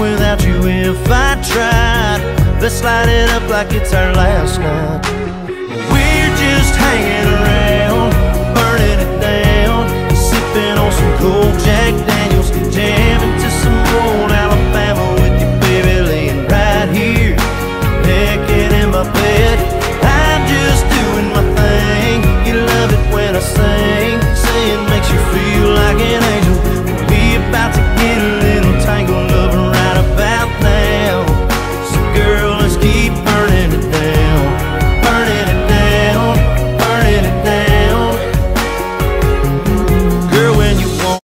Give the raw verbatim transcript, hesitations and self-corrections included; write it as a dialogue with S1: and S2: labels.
S1: without you if I tried. Let's light it up like it's our last night. We're just hanging around, burning it down, sipping on some cold Jack Daniels, jamming to some old Alabama with you, baby, laying right here, naked in my bed. I'm just doing my thing. You love it when I sing, saying makes you feel like an angel. We about to get a little tangled up right about now. So girl,